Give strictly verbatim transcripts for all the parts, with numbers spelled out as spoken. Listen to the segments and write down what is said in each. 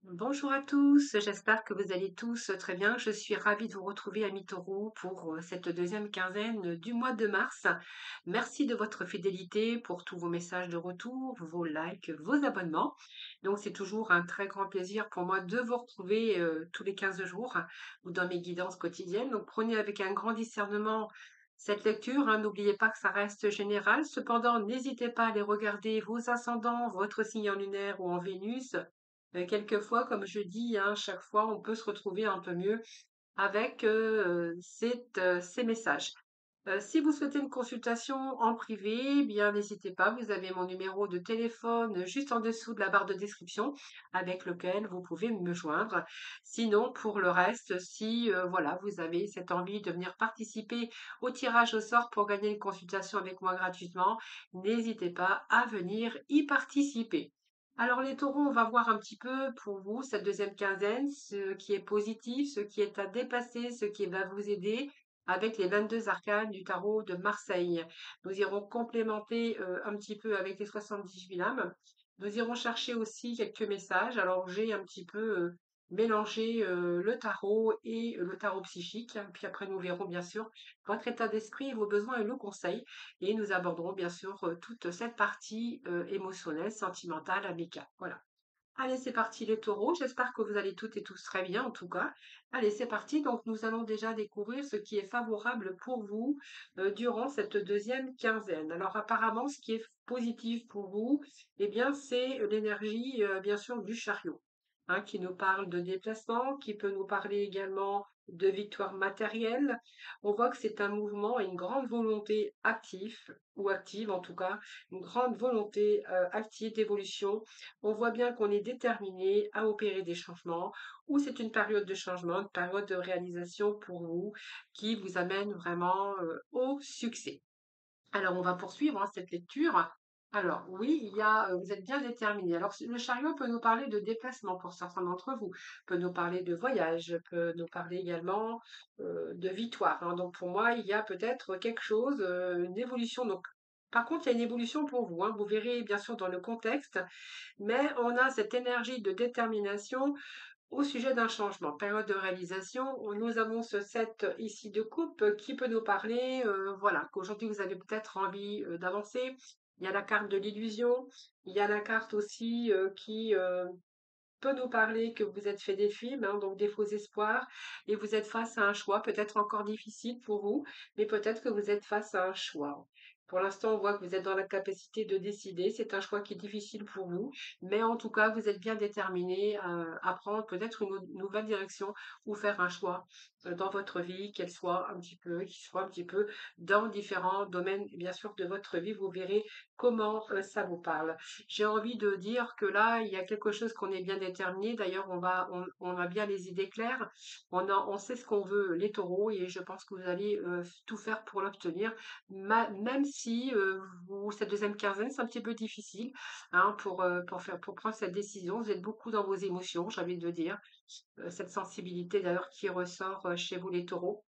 Bonjour à tous, j'espère que vous allez tous très bien. Je suis ravie de vous retrouver, amis taureaux, pour euh, cette deuxième quinzaine du mois de mars. Merci de votre fidélité pour tous vos messages de retour, vos likes, vos abonnements. Donc, c'est toujours un très grand plaisir pour moi de vous retrouver euh, tous les quinze jours hein, ou dans mes guidances quotidiennes. Donc, prenez avec un grand discernement cette lecture, hein. N'oubliez pas que ça reste général. Cependant, n'hésitez pas à aller regarder vos ascendants, votre signe en lunaire ou en Vénus. Euh, quelquefois, comme je dis, hein, chaque fois, on peut se retrouver un peu mieux avec euh, cette, euh, ces messages. Euh, si vous souhaitez une consultation en privé, eh bien n'hésitez pas, vous avez mon numéro de téléphone juste en dessous de la barre de description avec lequel vous pouvez me joindre. Sinon, pour le reste, si euh, voilà, vous avez cette envie de venir participer au tirage au sort pour gagner une consultation avec moi gratuitement, n'hésitez pas à venir y participer. Alors les taureaux, on va voir un petit peu pour vous cette deuxième quinzaine, ce qui est positif, ce qui est à dépasser, ce qui va vous aider avec les vingt-deux arcanes du tarot de Marseille. Nous irons complémenter euh, un petit peu avec les soixante-dix-huit lames. Nous irons chercher aussi quelques messages. Alors j'ai un petit peu euh, mélangé euh, le tarot et le tarot psychique. Puis après nous verrons bien sûr votre état d'esprit, vos besoins et nos conseils. Et nous aborderons bien sûr euh, toute cette partie euh, émotionnelle, sentimentale, amicale. Voilà. Allez, c'est parti les taureaux. J'espère que vous allez toutes et tous très bien en tout cas. Allez, c'est parti. Donc, nous allons déjà découvrir ce qui est favorable pour vous euh, durant cette deuxième quinzaine. Alors, apparemment, ce qui est positif pour vous, eh bien, c'est l'énergie, euh, bien sûr, du chariot, hein, qui nous parle de déplacement, qui peut nous parler également de victoire matérielle. On voit que c'est un mouvement et une grande volonté active, ou active en tout cas, une grande volonté euh, active d'évolution. On voit bien qu'on est déterminé à opérer des changements, ou c'est une période de changement, une période de réalisation pour vous qui vous amène vraiment euh, au succès. Alors, on va poursuivre hein, cette lecture. Alors, oui, il y a, euh, vous êtes bien déterminé. Alors, le chariot peut nous parler de déplacement pour certains d'entre vous, peut nous parler de voyage, peut nous parler également euh, de victoire, hein. Donc, pour moi, il y a peut-être quelque chose, euh, une évolution. Donc, par contre, il y a une évolution pour vous, hein. Vous verrez bien sûr dans le contexte, mais on a cette énergie de détermination au sujet d'un changement. Période de réalisation, nous avons ce set ici de coupe qui peut nous parler, euh, voilà, qu'aujourd'hui vous avez peut-être envie euh, d'avancer. Il y a la carte de l'illusion, il y a la carte aussi euh, qui euh, peut nous parler que vous êtes fait des films, hein, donc des faux espoirs, et vous êtes face à un choix, peut-être encore difficile pour vous, mais peut-être que vous êtes face à un choix. Pour l'instant, on voit que vous êtes dans la capacité de décider. C'est un choix qui est difficile pour vous, mais en tout cas, vous êtes bien déterminé à, à prendre peut-être une nou- nouvelle direction ou faire un choix euh, dans votre vie, qu'elle soit un petit peu, qui soit un petit peu dans différents domaines, bien sûr, de votre vie. Vous verrez comment euh, ça vous parle. J'ai envie de dire que là, il y a quelque chose qu'on est bien déterminé. D'ailleurs, on va, on, on a bien les idées claires. On a, on sait ce qu'on veut, les taureaux, et je pense que vous allez euh, tout faire pour l'obtenir. Ma- même si euh, vous, cette deuxième quinzaine, c'est un petit peu difficile hein, pour, euh, pour faire, pour prendre cette décision. Vous êtes beaucoup dans vos émotions, j'ai envie de dire. Euh, cette sensibilité d'ailleurs qui ressort euh, chez vous, les taureaux.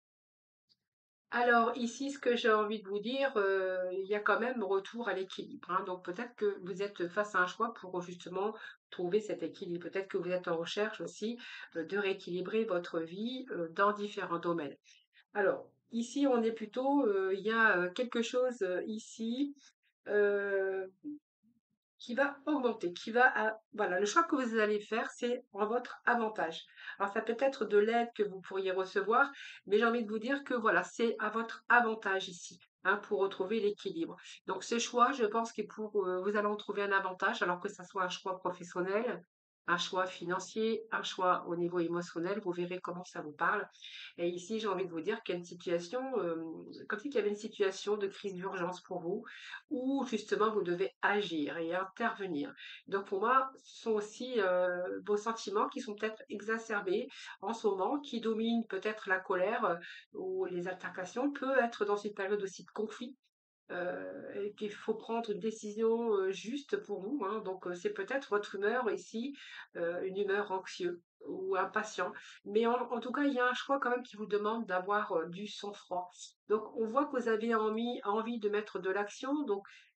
Alors ici, ce que j'ai envie de vous dire, euh, il y a quand même retour à l'équilibre, hein. Donc peut-être que vous êtes face à un choix pour justement trouver cet équilibre. Peut-être que vous êtes en recherche aussi euh, de rééquilibrer votre vie euh, dans différents domaines. Alors ici, on est plutôt, euh, il y a euh, quelque chose euh, ici. euh, qui va augmenter, qui va à, voilà, le choix que vous allez faire, c'est en votre avantage. Alors ça peut être de l'aide que vous pourriez recevoir, mais j'ai envie de vous dire que voilà, c'est à votre avantage ici, hein, pour retrouver l'équilibre. Donc ce choix, je pense que pour euh, vous allez en trouver un avantage, alors que ça soit un choix professionnel, un choix financier, un choix au niveau émotionnel, vous verrez comment ça vous parle. Et ici, j'ai envie de vous dire qu'il y a une situation, euh, comme si il y avait une situation de crise d'urgence pour vous où justement vous devez agir et intervenir. Donc pour moi, ce sont aussi euh, vos sentiments qui sont peut-être exacerbés en ce moment, qui dominent peut-être la colère euh, ou les altercations, peut être dans une période aussi de conflit. Euh, et qu'il faut prendre une décision euh, juste pour vous, hein. Donc euh, c'est peut-être votre humeur ici, euh, une humeur anxieuse ou impatient. Mais en, en tout cas, il y a un choix quand même qui vous demande d'avoir euh, du sang-froid. Donc on voit que vous avez envie, envie de mettre de l'action. Donc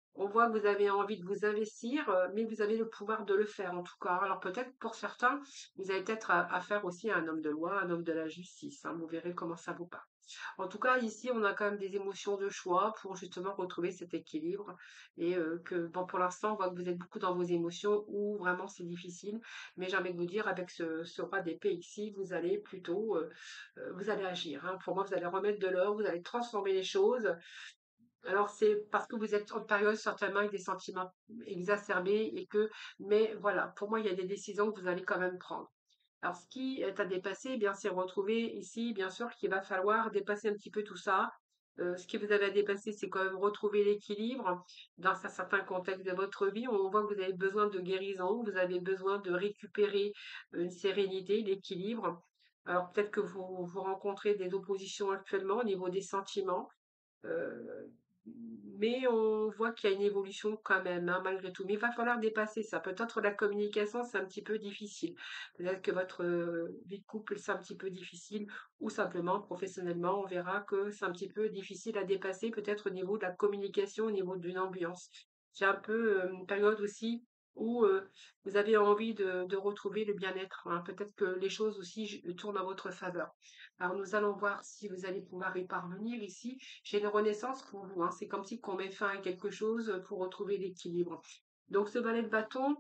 On voit que vous avez envie de vous investir, euh, mais vous avez le pouvoir de le faire en tout cas. Alors peut-être pour certains, vous avez peut-être à, à faire aussi un homme de loi, un homme de la justice, hein. Vous verrez comment ça vous parle. En tout cas, ici, on a quand même des émotions de choix pour justement retrouver cet équilibre. Et euh, que, bon, pour l'instant, on voit que vous êtes beaucoup dans vos émotions ou vraiment c'est difficile. Mais j'ai envie de vous dire, avec ce, ce roi d'épée ici, vous allez plutôt, euh, euh, vous allez agir, hein. Pour moi, vous allez remettre de l'ordre, vous allez transformer les choses. Alors, c'est parce que vous êtes en période certainement avec des sentiments exacerbés et que, mais voilà, pour moi, il y a des décisions que vous allez quand même prendre. Alors, ce qui est à dépasser, eh bien, c'est retrouver ici, bien sûr, qu'il va falloir dépasser un petit peu tout ça. Euh, ce que vous avez à dépasser, c'est quand même retrouver l'équilibre dans un certain contexte de votre vie. On voit que vous avez besoin de guérison, vous avez besoin de récupérer une sérénité, l'équilibre. Alors, peut-être que vous, vous rencontrez des oppositions actuellement au niveau des sentiments. Euh, mais on voit qu'il y a une évolution quand même, hein, malgré tout. Mais il va falloir dépasser ça. Peut-être la communication, c'est un petit peu difficile. Peut-être que votre euh, vie de couple, c'est un petit peu difficile, ou simplement, professionnellement, on verra que c'est un petit peu difficile à dépasser, peut-être au niveau de la communication, au niveau d'une ambiance. J'ai un peu euh, une période aussi où euh, vous avez envie de, de retrouver le bien-être, hein. Peut-être que les choses aussi j- tournent en votre faveur. Alors nous allons voir si vous allez pouvoir y parvenir ici. J'ai une renaissance pour vous, hein. C'est comme si qu'on met fin à quelque chose pour retrouver l'équilibre. Donc ce valet de bâton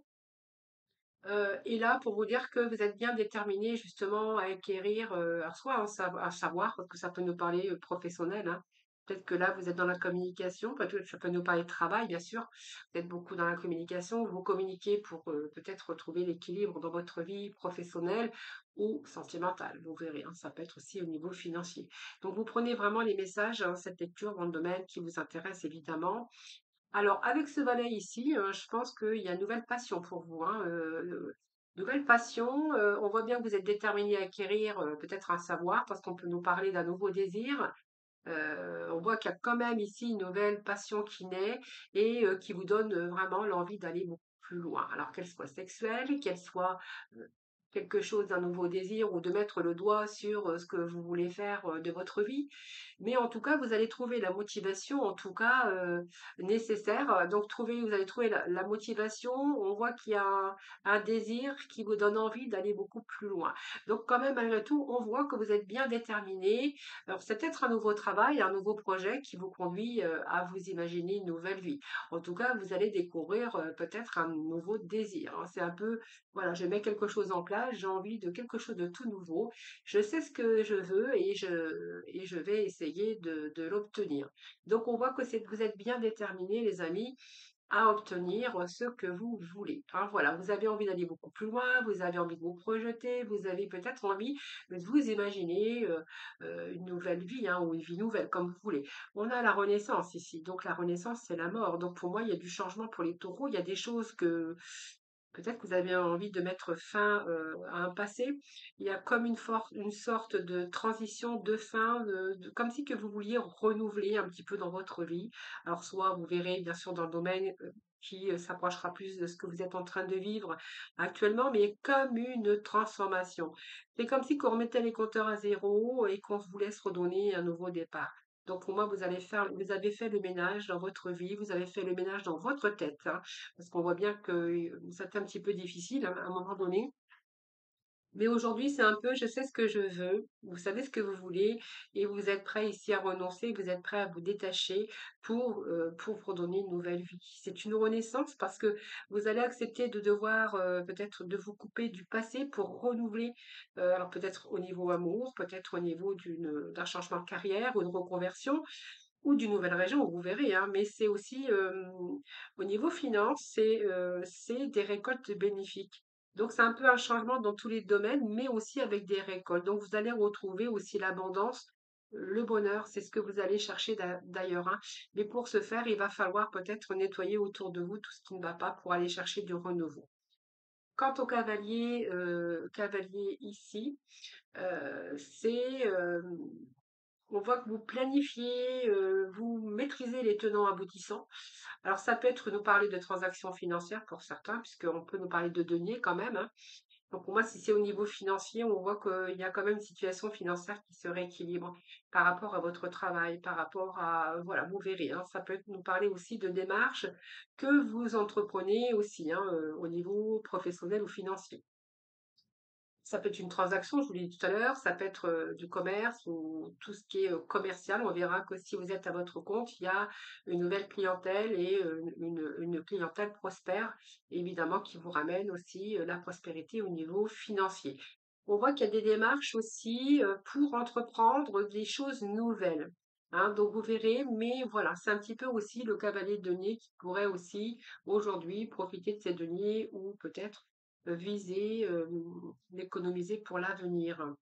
euh, est là pour vous dire que vous êtes bien déterminé justement à acquérir, euh, alors soit un sav- un savoir, parce que ça peut nous parler euh, professionnel, hein. Peut-être que là, vous êtes dans la communication, peut-être que ça peut nous parler de travail, bien sûr. Vous êtes beaucoup dans la communication, vous communiquez pour euh, peut-être retrouver l'équilibre dans votre vie professionnelle ou sentimentale. Vous verrez, hein, ça peut être aussi au niveau financier. Donc, vous prenez vraiment les messages, hein, cette lecture dans le domaine qui vous intéresse évidemment. Alors, avec ce valet ici, euh, je pense qu'il y a une nouvelle passion pour vous, hein, euh, nouvelle passion. Euh, on voit bien que vous êtes déterminé à acquérir euh, peut-être un savoir, parce qu'on peut nous parler d'un nouveau désir. Euh, on voit qu'il y a quand même ici une nouvelle passion qui naît et euh, qui vous donne euh, vraiment l'envie d'aller beaucoup plus loin. Alors qu'elle soit sexuelle, qu'elle soit euh, quelque chose d'un nouveau désir ou de mettre le doigt sur euh, ce que vous voulez faire euh, de votre vie. Mais en tout cas, vous allez trouver la motivation, en tout cas, euh, nécessaire. Donc, trouver, vous allez trouver la, la motivation. On voit qu'il y a un, un désir qui vous donne envie d'aller beaucoup plus loin. Donc, quand même, malgré tout, on voit que vous êtes bien déterminé. Alors, c'est peut-être un nouveau travail, un nouveau projet qui vous conduit euh, à vous imaginer une nouvelle vie. En tout cas, vous allez découvrir euh, peut-être un nouveau désir, hein. C'est un peu, voilà, je mets quelque chose en place, j'ai envie de quelque chose de tout nouveau. Je sais ce que je veux et je, et je vais essayer de, de l'obtenir. Donc, on voit que c'est, vous êtes bien déterminés, les amis, à obtenir ce que vous voulez, hein. Voilà, vous avez envie d'aller beaucoup plus loin, vous avez envie de vous projeter, vous avez peut-être envie de vous imaginer euh, euh, une nouvelle vie, hein, ou une vie nouvelle, comme vous voulez. On a la renaissance ici, donc la renaissance, c'est la mort. Donc pour moi, il y a du changement pour les taureaux, il y a des choses que peut-être que vous avez envie de mettre fin euh, à un passé. Il y a comme une, for- une sorte de transition de fin, de, de- comme si que vous vouliez renouveler un petit peu dans votre vie. Alors soit vous verrez bien sûr dans le domaine euh, qui euh, s'approchera plus de ce que vous êtes en train de vivre actuellement, mais comme une transformation. C'est comme si qu'on remettait les compteurs à zéro et qu'on vous laisse redonner un nouveau départ. Donc pour moi, vous allez faire, vous avez fait le ménage dans votre vie, vous avez fait le ménage dans votre tête, hein, parce qu'on voit bien que euh, c'est un petit peu difficile hein, à un moment donné. Mais aujourd'hui, c'est un peu, je sais ce que je veux, vous savez ce que vous voulez, et vous êtes prêt ici à renoncer, vous êtes prêt à vous détacher pour, euh, pour vous redonner une nouvelle vie. C'est une renaissance parce que vous allez accepter de devoir euh, peut-être de vous couper du passé pour renouveler, euh, alors peut-être au niveau amour, peut-être au niveau d'une, d'un changement de carrière ou de reconversion, ou d'une nouvelle région, vous verrez, hein, mais c'est aussi euh, au niveau finance, c'est euh, c'est des récoltes bénéfiques. Donc c'est un peu un changement dans tous les domaines, mais aussi avec des récoltes. Donc vous allez retrouver aussi l'abondance, le bonheur, c'est ce que vous allez chercher d'a- d'ailleurs, hein. Mais pour ce faire, il va falloir peut-être nettoyer autour de vous tout ce qui ne va pas pour aller chercher du renouveau. Quant au cavalier, euh, cavalier ici, euh, c'est euh, on voit que vous planifiez, euh, vous maîtrisez les tenants aboutissants. Alors ça peut être nous parler de transactions financières pour certains, puisqu'on peut nous parler de deniers quand même, hein. Donc pour moi, si c'est au niveau financier, on voit qu'il y a quand même une situation financière qui se rééquilibre par rapport à votre travail, par rapport à, voilà, vous verrez, hein, ça peut être- nous parler aussi de démarches que vous entreprenez aussi, hein, euh, au niveau professionnel ou financier. Ça peut être une transaction, je vous l'ai dit tout à l'heure, ça peut être euh, du commerce ou tout ce qui est euh, commercial. On verra que si vous êtes à votre compte, il y a une nouvelle clientèle et euh, une, une clientèle prospère, évidemment, qui vous ramène aussi euh, la prospérité au niveau financier. On voit qu'il y a des démarches aussi euh, pour entreprendre des choses nouvelles. Hein, donc vous verrez, mais voilà, c'est un petit peu aussi le cavalier de denier qui pourrait aussi aujourd'hui profiter de ces deniers ou peut-être euh, viser, euh, d'économiser pour l'avenir.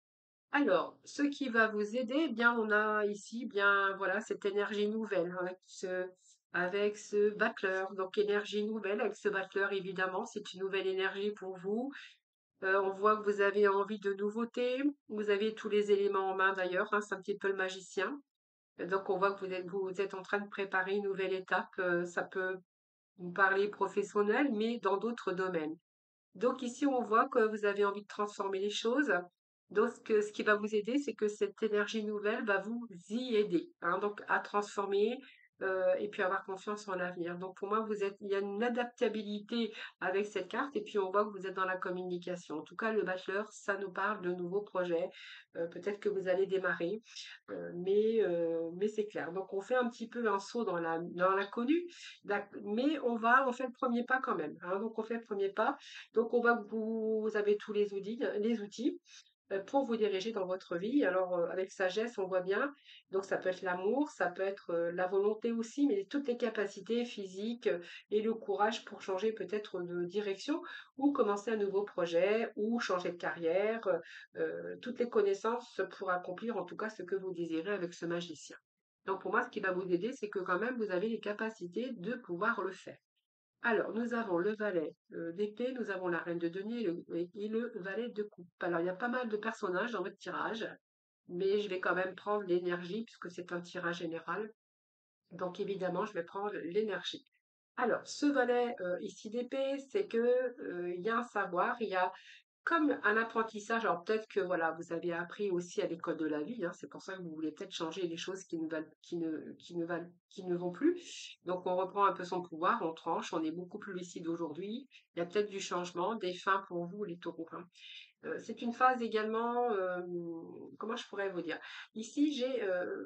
Alors, ce qui va vous aider, eh bien, on a ici, bien, voilà, cette énergie nouvelle, hein, avec ce, avec ce battleur. Donc, énergie nouvelle avec ce battleur, évidemment, c'est une nouvelle énergie pour vous. Euh, on voit que vous avez envie de nouveautés. Vous avez tous les éléments en main d'ailleurs, hein, c'est un petit peu le magicien. Donc, on voit que vous êtes, vous êtes en train de préparer une nouvelle étape. Euh, ça peut vous parler professionnel, mais dans d'autres domaines. Donc ici, on voit que vous avez envie de transformer les choses. Donc, ce que- ce qui va vous aider, c'est que cette énergie nouvelle va vous y aider, hein, donc à transformer euh, et puis avoir confiance en l'avenir. Donc pour moi, vous êtes, il y a une adaptabilité avec cette carte et puis on voit que vous êtes dans la communication. En tout cas, le bachelor, ça nous parle de nouveaux projets. Euh, peut-être que vous allez démarrer, euh, mais, euh, mais c'est clair. Donc on fait un petit peu un saut dans la, dans l'inconnu, d'ac- mais on va, on fait le premier pas quand même, hein. Donc on fait le premier pas. Donc, on va vous, vous avez tous les outils, les outils euh, pour vous diriger dans votre vie. Alors, euh, avec sagesse, on voit bien. Donc, ça peut être l'amour, ça peut être euh, la volonté aussi, mais toutes les capacités physiques euh, et le courage pour changer peut-être de direction ou commencer un nouveau projet ou changer de carrière. Euh, toutes les connaissances pour accomplir en tout cas ce que vous désirez avec ce magicien. Donc, pour moi, ce qui va vous aider, c'est que quand même, vous avez les capacités de pouvoir le faire. Alors, nous avons le valet euh, d'épée, nous avons la reine de denier et le, et- et le valet de coupe. Alors, il y a pas mal de personnages dans votre tirage, mais je vais quand même prendre l'énergie puisque c'est un tirage général. Donc, évidemment, je vais prendre l'énergie. Alors, ce valet euh, ici d'épée, c'est que euh, il y a un savoir, il y a comme un apprentissage. Alors peut-être que voilà, vous avez appris aussi à l'école de la vie, hein, c'est pour ça que vous voulez peut-être changer les choses qui ne valent, qui ne, qui ne valent, qui ne vont plus. Donc on reprend un peu son pouvoir, on tranche, on est beaucoup plus lucide aujourd'hui. Il y a peut-être du changement, des fins pour vous, les taureaux, hein. Euh, c'est une phase également, euh, comment je pourrais vous dire? Ici, j'ai euh,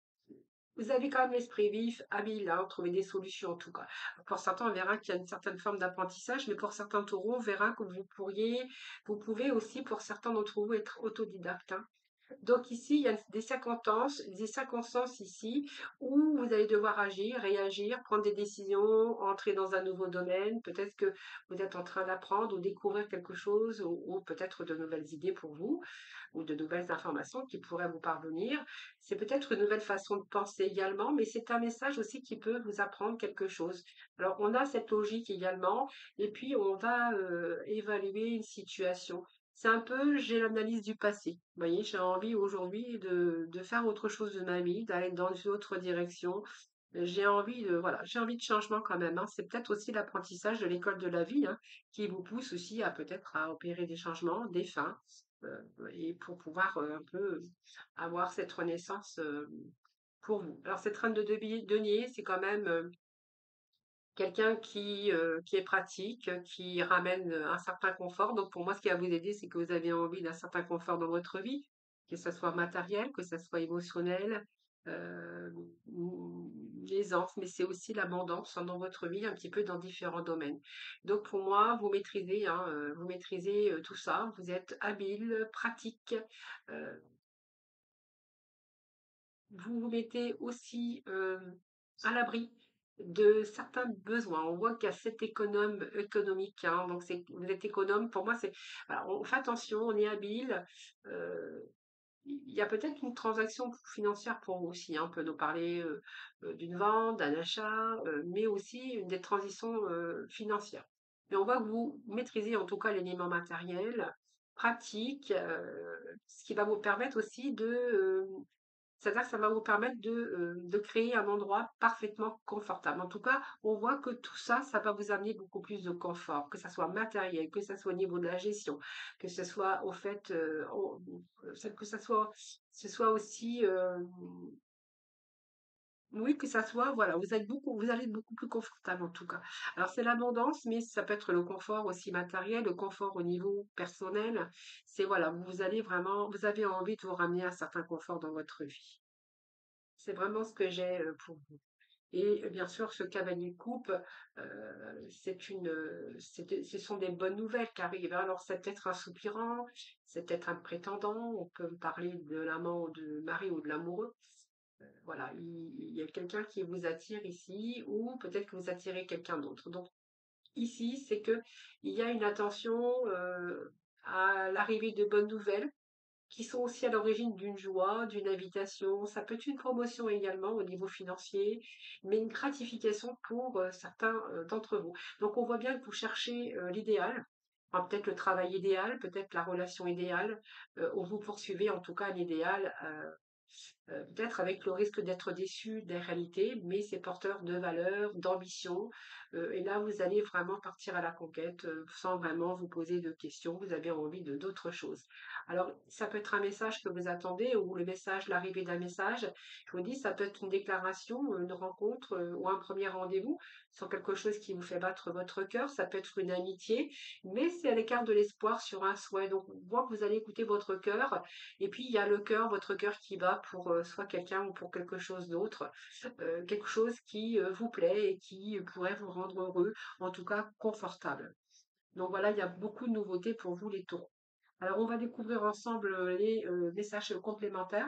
vous avez quand même l'esprit vif, habile, hein, trouver des solutions en tout cas. Pour certains, on verra qu'il y a une certaine forme d'apprentissage, mais pour certains taureaux, on verra que vous pourriez, vous pouvez aussi, pour certains d'entre vous, être autodidacte, hein. Donc ici, il y a des circonstances, des circonstances ici où vous allez devoir agir, réagir, prendre des décisions, entrer dans un nouveau domaine. Peut-être que vous êtes en train d'apprendre ou découvrir quelque chose ou, ou peut-être de nouvelles idées pour vous ou de nouvelles informations qui pourraient vous parvenir. C'est peut-être une nouvelle façon de penser également, mais c'est un message aussi qui peut vous apprendre quelque chose. Alors on a cette logique également et puis on va euh, évaluer une situation. C'est un peu, j'ai l'analyse du passé. Vous voyez, j'ai envie aujourd'hui de, de faire autre chose de ma vie, d'aller dans une autre direction. J'ai envie de, voilà, j'ai envie de changement quand même, hein. C'est peut-être aussi l'apprentissage de l'école de la vie, hein, qui vous pousse aussi à peut-être à opérer des changements, des fins, euh, et pour pouvoir euh, un peu avoir cette renaissance euh, pour vous. Alors cette reine de denier, denier, c'est quand même euh, quelqu'un qui, euh, qui est pratique, qui ramène euh, un certain confort. Donc pour moi, ce qui va vous aider, c'est que vous avez envie d'un certain confort dans votre vie, que ce soit matériel, que ce soit émotionnel, euh, ou l'aisance, mais c'est aussi l'abondance, hein, dans votre vie, un petit peu dans différents domaines. Donc pour moi, vous maîtrisez, hein, euh, vous maîtrisez euh, tout ça. Vous êtes habile, pratique. euh, vous vous mettez aussi euh, à l'abri de certains besoins. On voit qu'il y a cet économe économique, hein, donc c'est, vous êtes économe. Pour moi, c'est, voilà, on fait attention, on est habile. euh, il y a peut-être une transaction financière pour vous aussi, hein. On peut nous parler euh, euh, d'une vente, d'un achat, euh, mais aussi une des transitions euh, financières. Mais on voit que vous maîtrisez en tout cas l'élément matériel, pratique, euh, ce qui va vous permettre aussi de, euh, C'est-à-dire que ça va vous permettre de, heu, de créer un endroit parfaitement confortable. En tout cas, on voit que tout ça, ça va vous amener beaucoup plus de confort, que ça soit matériel, que ça soit au niveau de la gestion, que ce soit au fait, heu, au que ça soit ce soit aussi, hem oui, que ça soit, voilà, vous êtes beaucoup, vous allez être beaucoup plus confortable en tout cas. Alors c'est l'abondance, mais ça peut être le confort aussi matériel, le confort au niveau personnel. C'est voilà, vous allez vraiment, vous avez envie de vous ramener un certain confort dans votre vie. C'est vraiment ce que j'ai euh, pour vous. Et euh, bien sûr, ce cavalier de coupe, euh, c'est une, euh, c'est- ce sont des bonnes nouvelles qui arrivent. Alors c'est peut-être un soupirant, c'est peut-être un prétendant. On peut me parler de l'amant, de mari ou de l'amoureux. Voilà, il, il y a quelqu'un qui vous attire ici, ou peut-être que vous attirez quelqu'un d'autre. Donc ici, c'est que il y a une attention euh, à l'arrivée de bonnes nouvelles qui sont aussi à l'origine d'une joie, d'une invitation. Ça peut être une promotion également au niveau financier, mais une gratification pour euh, certains euh, d'entre vous. Donc on voit bien que vous cherchez euh, l'idéal. Enfin, peut-être le travail idéal, peut-être la relation idéale, euh, ou vous poursuivez en tout cas un idéal euh, euh, peut-être avec le risque d'être déçu des réalités, mais c'est porteur de valeurs, d'ambition. Euh, et là, vous allez vraiment partir à la conquête euh, sans vraiment vous poser de questions. Vous avez envie de d'autres choses. Alors, ça peut être un message que vous attendez ou le message, l'arrivée d'un message. Je vous dis, ça peut être une déclaration, une rencontre euh, ou un premier rendez-vous sur quelque chose qui vous fait battre votre cœur. Ça peut être une amitié, mais c'est à l'écart de l'espoir sur un souhait. Donc, on voit que vous allez écouter votre cœur et puis, il y a le cœur, votre cœur qui bat pour euh, soit quelqu'un ou pour quelque chose d'autre, euh, quelque chose qui euh, vous plaît et qui pourrait vous rendre heureux, en tout cas confortable. Donc voilà, il y a beaucoup de nouveautés pour vous, les taureaux. Alors, on va découvrir ensemble euh, les euh, messages complémentaires.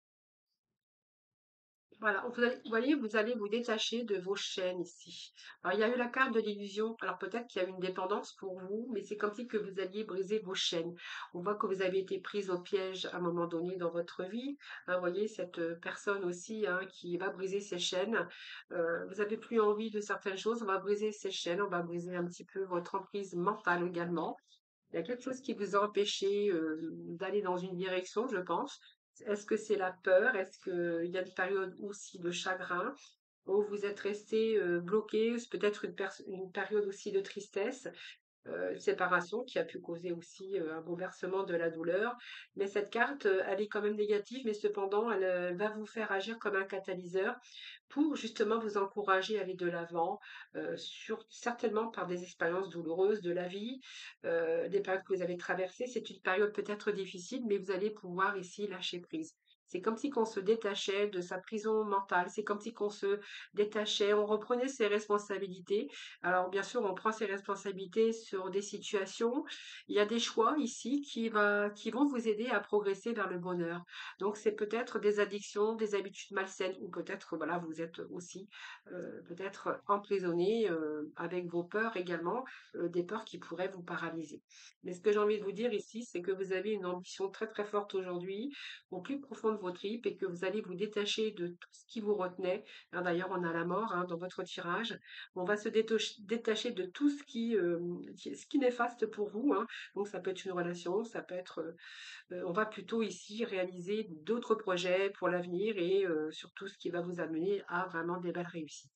Voilà, vous allez- vous voyez, vous allez vous détacher de vos chaînes ici. Alors, il y a eu la carte de l'illusion. Alors, peut-être qu'il y a une dépendance pour vous, mais c'est comme si que vous alliez briser vos chaînes. On voit que vous avez été prise au piège à un moment donné dans votre vie. Hein, vous voyez, cette euh, personne aussi hein, qui va briser ses chaînes. Euh, vous avez plus envie de certaines choses. On va briser ses chaînes. On va briser un petit peu votre emprise mentale également. Il y a quelque chose qui vous a empêché euh, d'aller dans une direction, je pense. Est-ce que c'est la peur? Est-ce qu'il y a une période aussi de chagrin où vous êtes resté euh, bloqué? C'est peut-être une, pers- une période aussi de tristesse euh, séparation qui a pu causer aussi euh, un bouleversement de la douleur. Mais cette carte, euh, elle est quand même négative, mais cependant, elle, euh, elle va vous faire agir comme un catalyseur pour justement vous encourager à aller de l'avant, euh, sur, certainement par des expériences douloureuses de la vie, euh, des périodes que vous avez traversées. C'est une période peut-être difficile, mais vous allez pouvoir ici lâcher prise. C'est comme si qu'on se détachait de sa prison mentale, c'est comme si qu'on se détachait, on reprenait ses responsabilités. Alors bien sûr, on prend ses responsabilités sur des situations. Il y a des choix ici qui, va, qui vont vous aider à progresser vers le bonheur. Donc c'est peut-être des addictions, des habitudes malsaines, ou peut-être voilà, vous êtes aussi euh, peut-être emprisonné euh, avec vos peurs également, euh, des peurs qui pourraient vous paralyser. Mais ce que j'ai envie de vous dire ici, c'est que vous avez une ambition très très forte aujourd'hui, au plus profond de vos tripes, et que vous allez vous détacher de tout ce qui vous retenait. Hein, d'ailleurs, on a la mort hein, dans votre tirage. On va se détoche- détacher de tout ce qui, euh, qui- ce qui est néfaste pour vous. Hein. Donc ça peut être une relation, ça peut être, euh, on va plutôt ici réaliser d'autres projets pour l'avenir et euh, surtout ce qui va vous amener à vraiment des belles réussites.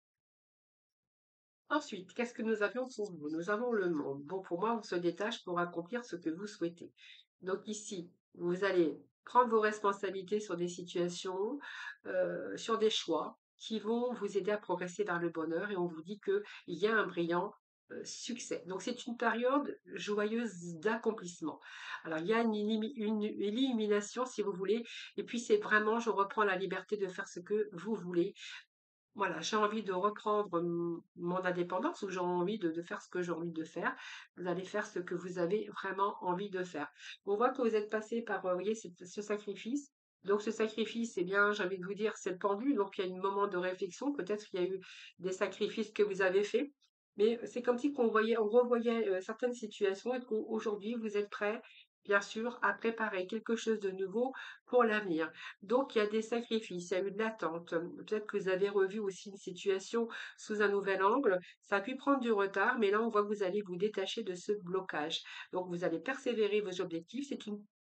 Ensuite, qu'est-ce que nous avions pour vous? Nous avons le monde. Bon, pour moi, on se détache pour accomplir ce que vous souhaitez. Donc ici, vous allez prendre vos responsabilités sur des situations, euh, sur des choix qui vont vous aider à progresser vers le bonheur et on vous dit qu'il y a un brillant euh, succès. Donc c'est une période joyeuse d'accomplissement. Alors il y a une, illumi- une illumination si vous voulez et puis c'est vraiment, je reprends la liberté de faire ce que vous voulez. Voilà, j'ai envie de reprendre m- mon indépendance ou j'ai envie de, de faire ce que j'ai envie de faire. Vous allez faire ce que vous avez vraiment envie de faire. On voit que vous êtes passé par, euh, vous voyez, cette- ce sacrifice. Donc ce sacrifice, eh bien, j'ai envie de vous dire, c'est le pendu. Donc il y a un moment de réflexion. Peut-être qu'il y a eu des sacrifices que vous avez faits. Mais c'est comme si qu'on voyait, on revoyait euh, certaines situations et qu'aujourd'hui, vous êtes prêt, bien sûr, à préparer quelque chose de nouveau pour l'avenir. Donc, il y a des sacrifices, il y a eu de l'attente. Peut-être que vous avez revu aussi une situation sous un nouvel angle. Ça a pu prendre du retard, mais là, on voit que vous allez vous détacher de ce blocage. Donc, vous allez persévérer vos objectifs. C'est une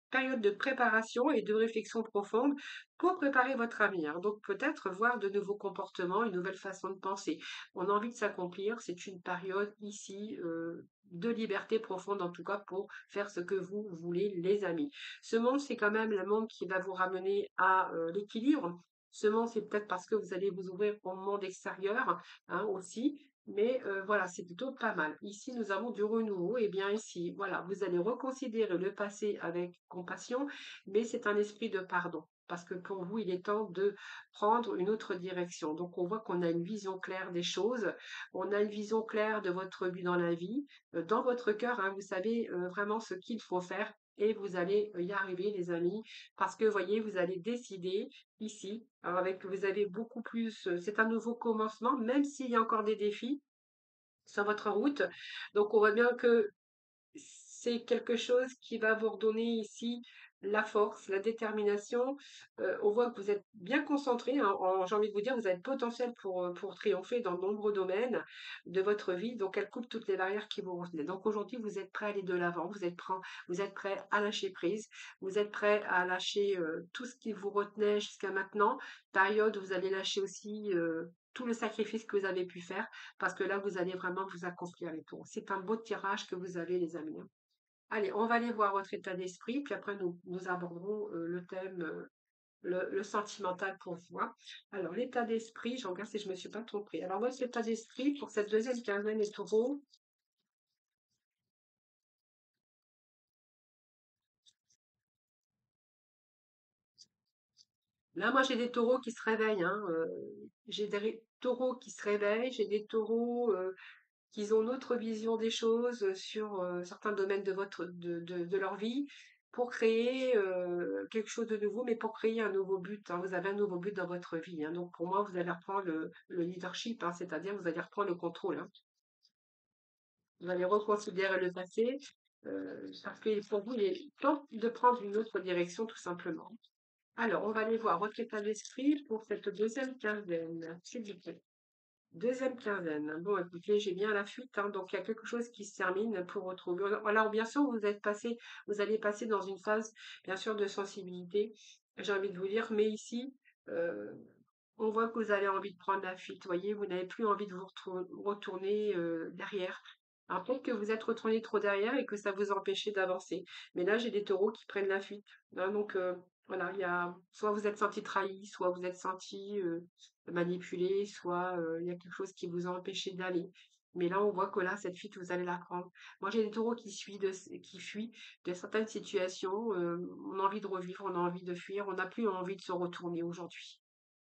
période de préparation et de réflexion profonde pour préparer votre avenir. Donc peut-être voir de nouveaux comportements, une nouvelle façon de penser. On a envie de s'accomplir, c'est une période ici euh, de liberté profonde en tout cas pour faire ce que vous voulez, les amis. Ce monde, c'est quand même le monde qui va vous ramener à euh, l'équilibre. Ce monde, c'est peut-être parce que vous allez vous ouvrir au monde extérieur hein, aussi. Mais euh, voilà, c'est plutôt pas mal. Ici, nous avons du renouveau. Et bien ici, voilà, vous allez reconsidérer le passé avec compassion, mais c'est un esprit de pardon. Parce que pour vous, il est temps de prendre une autre direction. Donc, on voit qu'on a une vision claire des choses. On a une vision claire de votre but dans la vie. Euh, dans votre cœur, hein, vous savez euh, vraiment ce qu'il faut faire. Et vous allez y arriver, les amis, parce que, voyez, vous allez décider ici, alors avec, vous avez beaucoup plus, euh, c'est un nouveau commencement, même s'il y a encore des défis sur votre route. Donc, on voit bien que c'est quelque chose qui va vous redonner ici la force, la détermination. Euh, on voit que vous êtes bien concentré. Hein, en- j'ai envie de vous dire, vous avez le potentiel pour, euh, pour triompher dans de nombreux domaines de votre vie. Donc, elle coupe toutes les barrières qui vous retenaient. Donc, aujourd'hui, vous êtes prêt à aller de l'avant. Vous êtes prêt, vous êtes prêt à lâcher prise. Vous êtes prêt à lâcher euh, tout ce qui vous retenait jusqu'à maintenant. Période où vous allez lâcher aussi euh, tout le sacrifice que vous avez pu faire parce que là, vous allez vraiment vous accomplir les tours. C'est un beau tirage que vous avez, les amis. Hein. Allez, on va aller voir votre état d'esprit, puis après, nous, nous aborderons euh, le thème, euh, le, le sentimental pour vous. Hein. Alors, l'état d'esprit, je regarde si je ne me suis pas trompée. Alors, votre état d'esprit pour cette deuxième quinzaine des taureaux, là, moi, j'ai des taureaux qui se réveillent. Hein, euh, j'ai des taureaux qui se réveillent, j'ai des taureaux euh, qu'ils ont une autre vision des choses sur euh, certains domaines de, votre, de, de, de leur vie pour créer euh, quelque chose de nouveau, mais pour créer un nouveau but. Hein. Vous avez un nouveau but dans votre vie. Hein. Donc pour moi, vous allez reprendre le, le leadership, hein, c'est-à-dire vous allez reprendre le contrôle. Hein. Vous allez reconsidérer le passé euh, parce que pour vous, il est temps de prendre une autre direction tout simplement. Alors, on va aller voir votre état d'esprit pour cette deuxième quinzaine, s'il vous plaît. Deuxième quinzaine. Bon, écoutez, j'ai bien la fuite, hein, donc il y a quelque chose qui se termine pour retrouver. Alors, bien sûr, vous êtes passé, vous allez passer dans une phase, bien sûr, de sensibilité, j'ai envie de vous dire, mais ici, euh, on voit que vous avez envie de prendre la fuite, voyez, vous n'avez plus envie de vous retrou- retourner euh, derrière. Alors, peut-être que vous êtes retourné trop derrière et que ça vous empêchait d'avancer. Mais là, j'ai des taureaux qui prennent la fuite. Hein, donc, euh, voilà, il y a, soit vous êtes senti trahi, soit vous êtes senti euh, manipulé, soit euh, il y a quelque chose qui vous a empêché d'aller. Mais là, on voit que là, cette fuite, vous allez la prendre. Moi, j'ai des taureaux qui, fuient de, qui fuient de certaines situations. Euh, on a envie de revivre, on a envie de fuir, on n'a plus envie de se retourner aujourd'hui.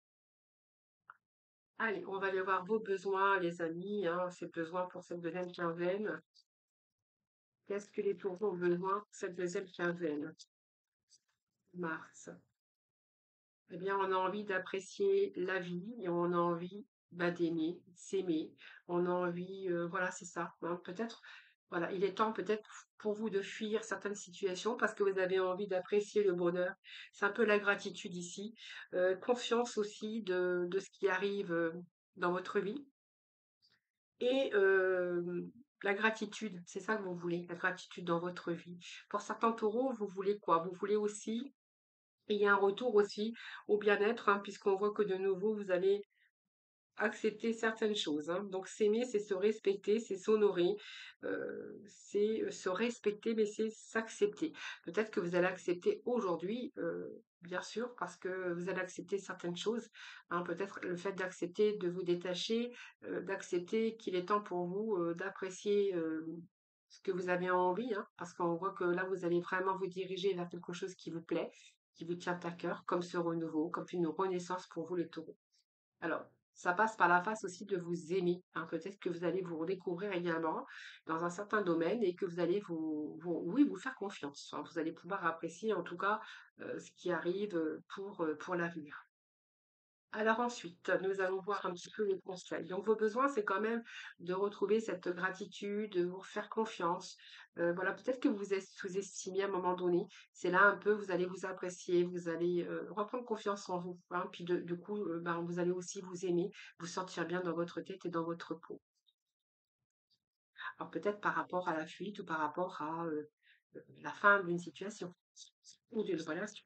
Allez, on va aller voir vos besoins, les amis, hein, ces besoins pour cette deuxième quinzaine. Qu'est-ce que les taureaux ont besoin pour cette deuxième quinzaine? Mars. Eh bien, on a envie d'apprécier la vie et on a envie bah, d'aimer, s'aimer. On a envie, euh, voilà, c'est ça. Hein, peut-être, voilà, il est temps peut-être pour vous de fuir certaines situations parce que vous avez envie d'apprécier le bonheur. C'est un peu la gratitude ici. Euh, confiance aussi de, de ce qui arrive euh, dans votre vie. Et euh, la gratitude, c'est ça que vous voulez, la gratitude dans votre vie. Pour certains taureaux, vous voulez quoi? Vous voulez aussi et il y a un retour aussi au bien-être, hein, puisqu'on voit que de nouveau, vous allez accepter certaines choses. Hein. Donc s'aimer, c'est se respecter, c'est s'honorer, euh, c'est euh, se respecter, mais c'est s'accepter. Peut-être que vous allez accepter aujourd'hui, euh, bien sûr, parce que vous allez accepter certaines choses. Hein. Peut-être le fait d'accepter de vous détacher, euh, d'accepter qu'il est temps pour vous euh, d'apprécier euh, ce que vous avez envie, hein, parce qu'on voit que là, vous allez vraiment vous diriger vers quelque chose qui vous plaît, qui vous tient à cœur, comme ce renouveau, comme une renaissance pour vous les taureaux. Alors, ça passe par la face aussi de vous aimer. Hein. Peut-être que vous allez vous redécouvrir également dans un certain domaine et que vous allez vous, vous- oui, vous faire confiance. Hein. Vous allez pouvoir apprécier en tout cas euh, ce qui arrive euh, pour, euh, pour l'avenir. Alors ensuite, nous allons voir un petit peu les conseils. Donc vos besoins, c'est quand même de retrouver cette gratitude, de vous faire confiance. Euh, voilà, peut-être que vous vous sous-estimez à un moment donné. C'est là un peu, vous allez vous apprécier, vous allez euh, reprendre confiance en vous. Hein. Puis de- du coup, euh, ben, vous allez aussi vous aimer, vous sentir bien dans votre tête et dans votre peau. Alors peut-être par rapport à la fuite ou par rapport à euh, la fin d'une situation ou d'une relation.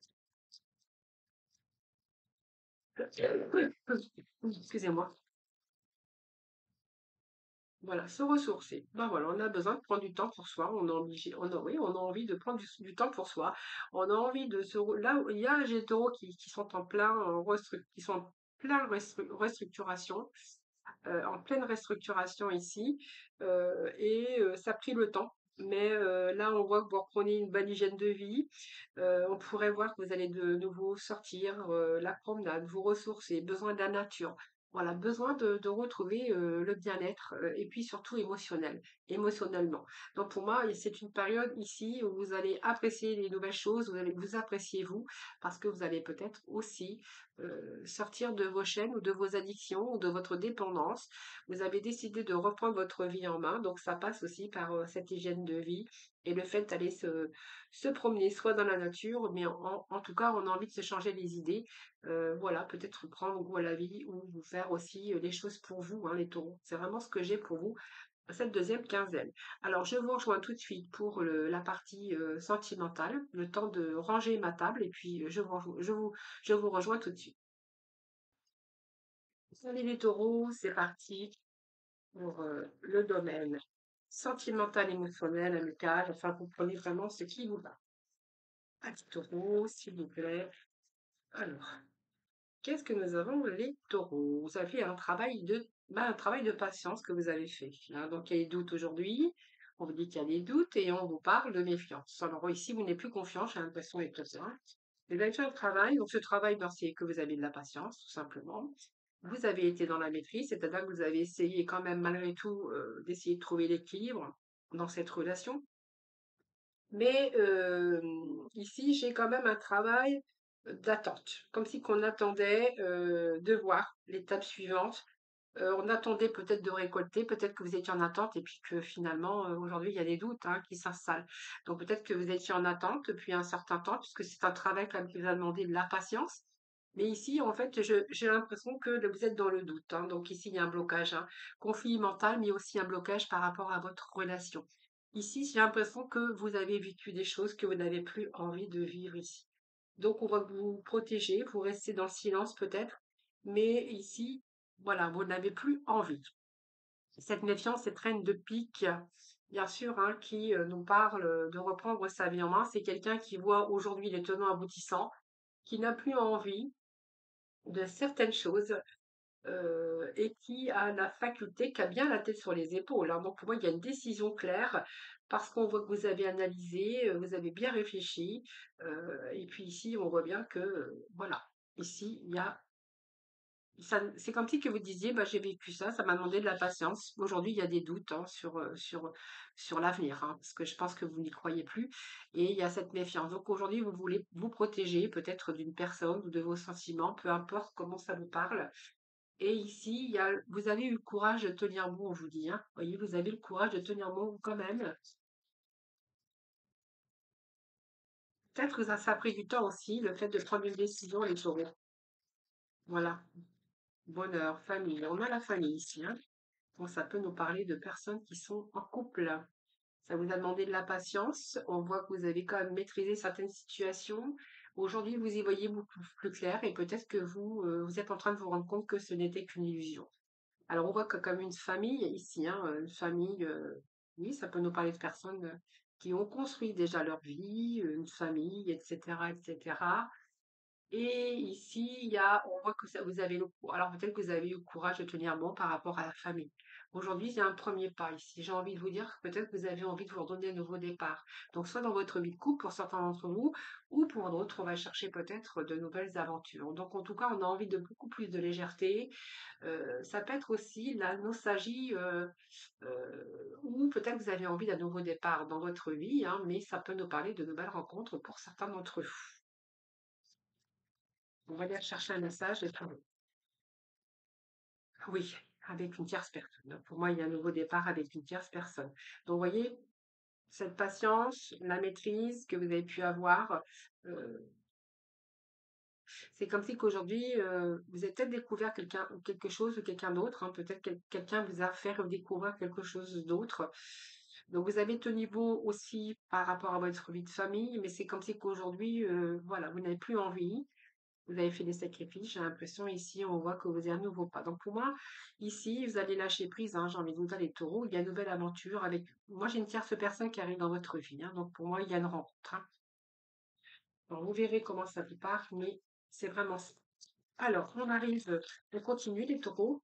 Excusez-moi. Voilà, se ressourcer. Ben voilà, on a besoin de prendre du temps pour soi. On a obligé, on a, oui, on a envie de prendre du, du temps pour soi. On a envie de se, re- là, où il y a des taureaux qui, qui sont en plein, euh, restru- qui sont en plein restru- restructuration, euh, en pleine restructuration ici, euh, et euh, ça a pris le temps. Mais euh, là, on voit que vous reprenez une bonne hygiène de vie. Euh, on pourrait voir que vous allez de nouveau sortir, euh, la promenade, vous ressourcer, besoin de la nature. Voilà, besoin de, de retrouver euh, le bien-être euh, et puis surtout émotionnel, émotionnellement. Donc pour moi, c'est une période ici où vous allez apprécier les nouvelles choses, vous allez vous apprécier vous, parce que vous allez peut-être aussi euh, sortir de vos chaînes ou de vos addictions ou de votre dépendance. Vous avez décidé de reprendre votre vie en main, donc ça passe aussi par euh, cette hygiène de vie et le fait d'aller se, se promener, soit dans la nature, mais en, en tout cas, on a envie de se changer les idées. Euh, voilà, peut-être prendre goût à la vie ou vous faire aussi euh, les choses pour vous, hein, les taureaux. C'est vraiment ce que j'ai pour vous cette deuxième quinzaine. Alors, je vous rejoins tout de suite pour le- la partie euh, sentimentale, le temps de ranger ma table, et puis euh, je vous, rejo- je vous, je vous rejoins tout de suite. Salut les taureaux, c'est parti pour euh, le domaine sentimental, émotionnel, amical, enfin, vous prenez vraiment ce qui vous va. Petit taureau, s'il vous plaît. Alors, qu'est-ce que nous avons les taureaux? Vous avez un travail de, ben, un travail de patience que vous avez fait, hein. Donc, il y a des doutes aujourd'hui. On vous dit qu'il y a des doutes et on vous parle de méfiance. Alors, ici, vous n'êtes plus confiant, j'ai l'impression d'être tout ça. Vous avez fait un travail. Donc, ce travail, ben, c'est que vous avez de la patience, tout simplement. Vous avez été dans la maîtrise, c'est-à-dire que vous avez essayé quand même, malgré tout, euh, d'essayer de trouver l'équilibre dans cette relation. Mais euh, ici, j'ai quand même un travail d'attente, comme si qu'on attendait euh, de voir l'étape suivante. Euh, on attendait peut-être de récolter, peut-être que vous étiez en attente et puis que finalement, euh, aujourd'hui, il y a des doutes hein, qui s'installent. Donc peut-être que vous étiez en attente depuis un certain temps, puisque c'est un travail quand même qui vous a demandé de la patience. Mais ici, en fait, je- j'ai l'impression que vous êtes dans le doute, hein. Donc ici, il y a un blocage, hein. Conflit mental, mais aussi un blocage par rapport à votre relation. Ici, j'ai l'impression que vous avez vécu des choses que vous n'avez plus envie de vivre ici. Donc, on va vous protéger, vous restez dans le silence peut-être, mais ici, voilà, vous n'avez plus envie. Cette méfiance, cette reine de pique, bien sûr, hein, qui euh, nous parle de reprendre sa vie en main, c'est quelqu'un qui voit aujourd'hui les tenants aboutissants, qui n'a plus envie de certaines choses, euh, et qui a la faculté, qui a bien la tête sur les épaules, hein. Donc pour moi, il y a une décision claire parce qu'on voit que vous avez analysé, euh, vous avez bien réfléchi, euh, et puis ici, on voit bien que, euh, voilà, ici, il y a, ça- c'est comme si que vous disiez, bah, j'ai vécu ça, ça m'a demandé de la patience. Aujourd'hui, il y a des doutes hein, sur, euh, sur, sur l'avenir, hein, parce que je pense que vous n'y croyez plus, et il y a cette méfiance. Donc aujourd'hui, vous voulez vous protéger peut-être d'une personne ou de vos sentiments, peu importe comment ça vous parle. Et ici, il y a, vous avez eu le courage de tenir bon, je vous dis, hein. Vous voyez, vous avez le courage de tenir bon quand même. Peut-être que ça, ça a pris du temps aussi, le fait de prendre une décision, les taureaux. Voilà. Bonheur, famille. On a la famille ici, hein. Bon, ça peut nous parler de personnes qui sont en couple. Ça vous a demandé de la patience. On voit que vous avez quand même maîtrisé certaines situations. Aujourd'hui, vous y voyez beaucoup plus clair et peut-être que vous, euh, vous êtes en train de vous rendre compte que ce n'était qu'une illusion. Alors, on voit que comme une famille ici, hein, une famille, euh, oui, ça peut nous parler de personnes euh, qui ont construit déjà leur vie, euh, une famille, et cetera, et cetera. Et ici, il y a, on voit que ça, vous avez le, cou- alors peut-être que vous avez eu le courage de tenir bon par rapport à la famille. Aujourd'hui, il y a un premier pas ici. J'ai envie de vous dire que peut-être que vous avez envie de vous redonner un nouveau départ. Donc, soit dans votre vie de couple pour certains d'entre vous, ou pour d'autres, on va chercher peut-être de nouvelles aventures. Donc, en tout cas, on a envie de beaucoup plus de légèreté. Euh, ça peut être aussi la nostalgie, euh, euh, ou peut-être que vous avez envie d'un nouveau départ dans votre vie, hein, mais ça peut nous parler de nouvelles rencontres pour certains d'entre vous. On va aller chercher un message et puis oui, avec une tierce personne. Donc, pour moi, il y a un nouveau départ avec une tierce personne. Donc, vous voyez, cette patience, la maîtrise que vous avez pu avoir, euh, c'est comme si qu'aujourd'hui, euh, vous avez peut-être découvert quelqu'un ou quelque chose ou quelqu'un d'autre, hein. Peut-être que quelqu'un vous a fait redécouvrir quelque chose d'autre. Donc vous avez tenu bon aussi par rapport à votre vie de famille, mais c'est comme si qu'aujourd'hui, heu, voilà, vous n'avez plus envie. Vous avez fait des sacrifices, j'ai l'impression ici, on voit que vous êtes à nouveau pas. Donc pour moi, ici, vous allez lâcher prise, hein, j'ai envie de vous dire les taureaux, il y a une nouvelle aventure avec moi j'ai une tierce personne qui arrive dans votre vie, hein, donc pour moi, il y a une rencontre, hein. Alors vous verrez comment ça vous part, mais c'est vraiment ça. Alors, on arrive, euh, on continue les taureaux.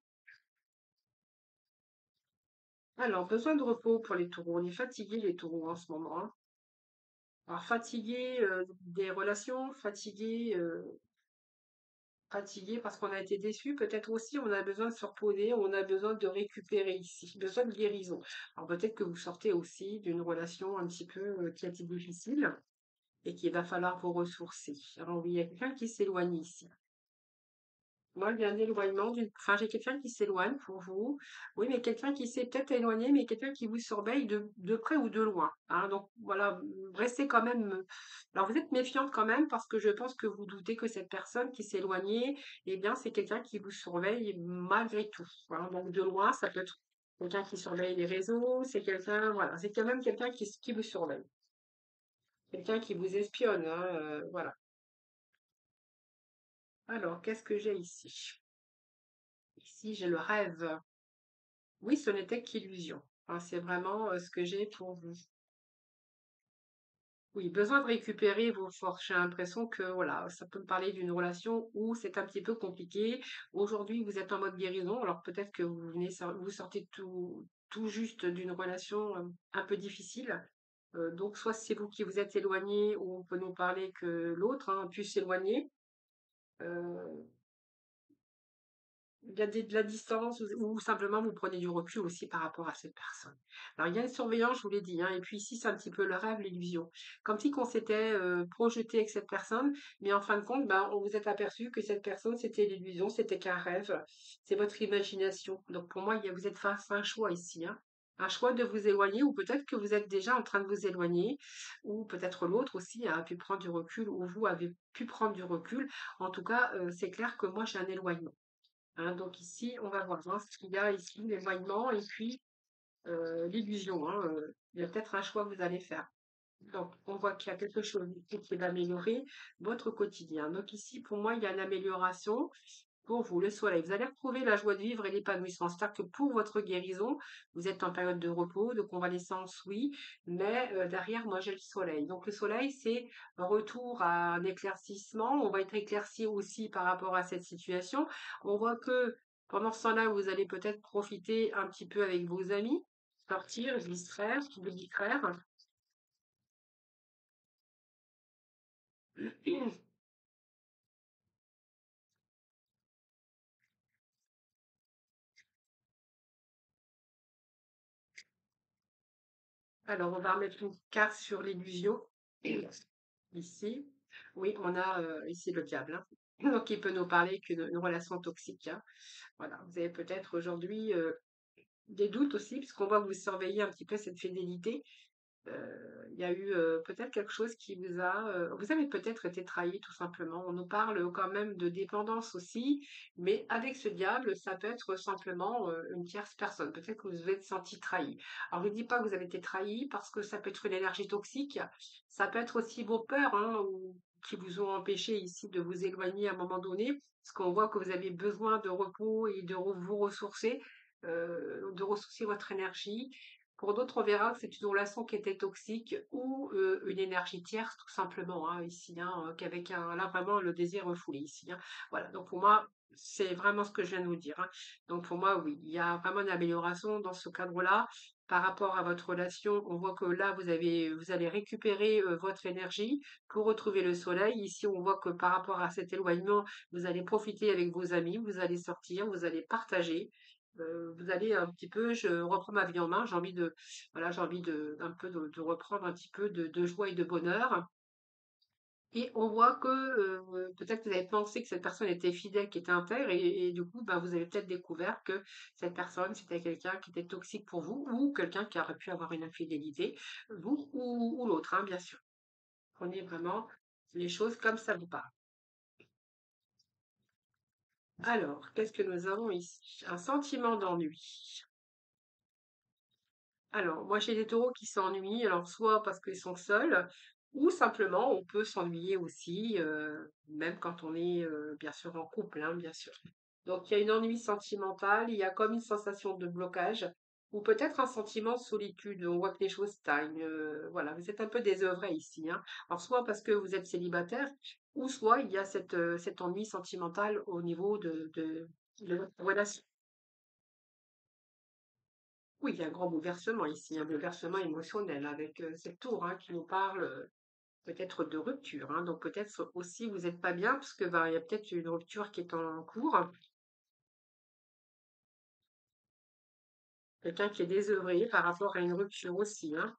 Alors, besoin de repos pour les taureaux. On est fatigué les taureaux en ce moment, hein. Alors fatigué euh, des relations, fatigué euh, fatigué parce qu'on a été déçu, peut-être aussi on a besoin de se reposer, on a besoin de récupérer ici, besoin de guérison. Alors peut-être que vous sortez aussi d'une relation un petit peu euh, qui a été difficile et qu'il va falloir vous ressourcer. Alors oui, il y a quelqu'un qui s'éloigne ici. Moi, il y a un éloignement d'une... Enfin, j'ai quelqu'un qui s'éloigne pour vous. Oui, mais quelqu'un qui s'est peut-être éloigné, mais quelqu'un qui vous surveille de, de près ou de loin, hein. Donc, voilà, restez quand même... Alors, vous êtes méfiante quand même parce que je pense que vous doutez que cette personne qui s'est éloignée, eh bien, c'est quelqu'un qui vous surveille malgré tout, hein. Donc, de loin, ça peut être quelqu'un qui surveille les réseaux, c'est quelqu'un... Voilà, c'est quand même quelqu'un qui, qui vous surveille. Quelqu'un qui vous espionne, hein, euh, voilà. Alors, qu'est-ce que j'ai ici? Ici, j'ai le rêve. Oui, ce n'était qu'illusion. Enfin, c'est vraiment euh, ce que j'ai pour vous. Oui, besoin de récupérer vos forces. J'ai l'impression que voilà, ça peut me parler d'une relation où c'est un petit peu compliqué. Aujourd'hui, vous êtes en mode guérison. Alors peut-être que vous venez, sor- vous sortez tout, tout juste d'une relation euh, un peu difficile. Euh, donc soit c'est vous qui vous êtes éloigné, ou on peut nous parler que l'autre hein, puisse s'éloigner. Euh, Il y a des- de la distance ou, ou simplement vous prenez du recul aussi par rapport à cette personne. Alors il y a une surveillance, je vous l'ai dit, hein, et puis ici c'est un petit peu le rêve, l'illusion. Comme si qu'on s'était euh, projeté avec cette personne, mais en fin de compte, ben, on vous est aperçu que cette personne c'était l'illusion, c'était qu'un rêve, c'est votre imagination. Donc pour moi, il y a- vous êtes face à un choix ici, hein. Un choix de vous éloigner, ou peut-être que vous êtes déjà en train de vous éloigner, ou peut-être l'autre aussi a pu prendre du recul, ou vous avez pu prendre du recul. En tout cas, euh, c'est clair que moi j'ai un éloignement. Hein, donc ici, on va voir hein, ce qu'il y a ici, l'éloignement et puis euh, l'illusion, hein, euh, il y a peut-être un choix que vous allez faire. Donc, on voit qu'il y a quelque chose ici qui va améliorer votre quotidien. Donc ici, pour moi, il y a une amélioration pour vous, le soleil. Vous allez retrouver la joie de vivre et l'épanouissement. C'est-à-dire que pour votre guérison, vous êtes en période de repos, de convalescence, oui, mais euh, derrière, moi, j'ai le soleil. Donc le soleil, c'est un retour à un éclaircissement. On va être éclairci aussi par rapport à cette situation. On voit que pendant ce temps-là, vous allez peut-être profiter un petit peu avec vos amis, sortir, se distraire, vous distraire. Alors, on va remettre une carte sur l'illusion. Ici, oui, on a euh, ici le diable, hein. Donc, il peut nous parler qu'une une relation toxique, hein. Voilà, vous avez peut-être aujourd'hui euh, des doutes aussi, puisqu'on voit que vous surveillez un petit peu cette fidélité. Euh, il y a eu euh, peut-être quelque chose qui vous a... euh, vous avez peut-être été trahi tout simplement. On nous parle quand même de dépendance aussi, mais avec ce diable, ça peut être simplement euh, une tierce personne. Peut-être que vous vous êtes senti trahi. Alors je ne dis pas que vous avez été trahi parce que ça peut être une énergie toxique. Ça peut être aussi vos peurs hein, ou- qui vous ont empêché ici de vous éloigner à un moment donné, parce qu'on voit que vous avez besoin de repos et de re- vous ressourcer, euh, de ressourcer votre énergie. Pour d'autres, on verra que c'est une relation qui était toxique ou euh, une énergie tierce, tout simplement, hein, ici, hein, euh, qu'avec un, là vraiment le désir refoulé ici, hein. Voilà, donc pour moi, c'est vraiment ce que je viens de vous dire, hein. Donc pour moi, oui, il y a vraiment une amélioration dans ce cadre-là. Par rapport à votre relation, on voit que là, vous avez, vous allez récupérer euh, votre énergie pour retrouver le soleil. Ici, on voit que par rapport à cet éloignement, vous allez profiter avec vos amis, vous allez sortir, vous allez partager. Euh, vous allez un petit peu, je reprends ma vie en main, j'ai envie de, voilà, j'ai envie de, un peu de, de reprendre un petit peu de, de joie et de bonheur. Et on voit que euh, peut-être que vous avez pensé que cette personne était fidèle, qui était intègre, et, et du coup, bah, vous avez peut-être découvert que cette personne, c'était quelqu'un qui était toxique pour vous, ou quelqu'un qui aurait pu avoir une infidélité, vous ou, ou l'autre, hein, bien sûr. Prenez vraiment les choses comme ça vous parle. Alors, qu'est-ce que nous avons ici? Un sentiment d'ennui. Alors, moi, j'ai des taureaux qui s'ennuient, alors soit parce qu'ils sont seuls, ou simplement on peut s'ennuyer aussi, euh, même quand on est euh, bien sûr en couple, hein, bien sûr. Donc, il y a une ennui sentimental, il y a comme une sensation de blocage, ou peut-être un sentiment de solitude. On voit que les choses stagnent. Euh, voilà, vous êtes un peu désœuvré ici, hein. Alors, soit parce que vous êtes célibataire, ou soit il y a cette, euh, cet ennui sentimental au niveau de, de, de votre relation. Oui, il y a un grand bouleversement ici, un bouleversement émotionnel avec euh, cette tour hein, qui nous parle euh, peut-être de rupture, hein. Donc peut-être aussi vous n'êtes pas bien parce que ben, il y a peut-être une rupture qui est en cours, quelqu'un qui est désœuvré par rapport à une rupture aussi, hein.